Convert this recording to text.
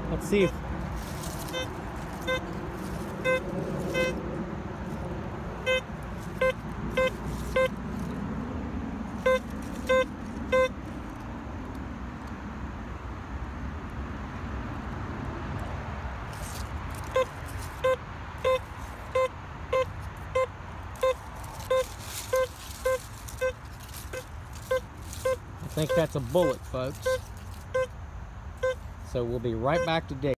Let's see if I think that's a bullet, folks. So we'll be right back to dig.